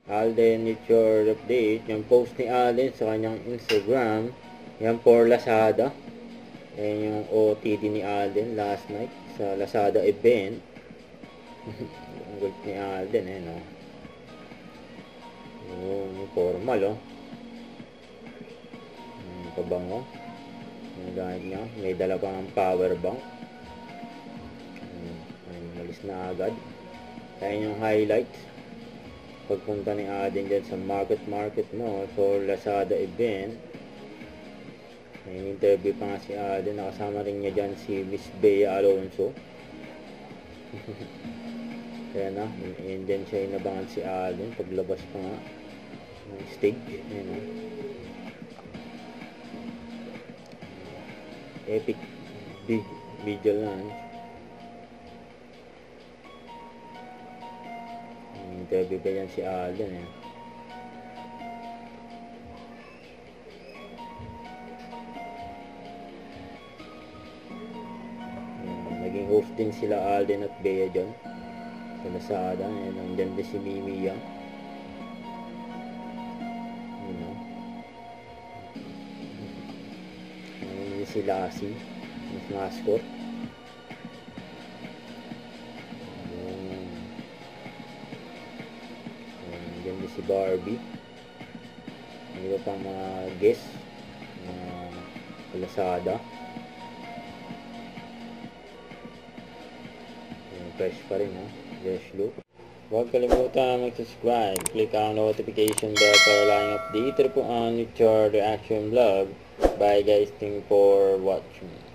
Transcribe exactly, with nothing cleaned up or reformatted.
Alden with your update. Yung post ni Alden sa kanyang Instagram. Yan for Lazada. Yan yung O T D ni Alden last night sa Lazada event. Ang gold ni Alden eh no. Yung formal oh. Yung pabango. Yung gamit niya. May dala pang power bank. Malis na agad. Kaya yung highlights pagpunta ni Alden dyan sa Market Market Mall for Lazada event. May interview pa nga si Alden. Nakasama rin niya dyan si Miss Bea Alonso. Kaya na, and then siya inabangan si Alden paglabas pa nga ng stage. Ayan na. Epic big video launch. Interview pa yan si Alden eh. Naging host din sila Alden at Bea dyan sa Lazada. And then din si Mimi yan. You know. And si Lassie, Miss Mascot. Yan din si Barbie. May iba pang mga guest na uh, Lazada. Yan, fresh pa rin ha. Fresh look. Huwag kalimutan mag-subscribe. Click ang notification bell para laging update po ang Nichar Reaction Vlog. Bye guys. Thank you for watching.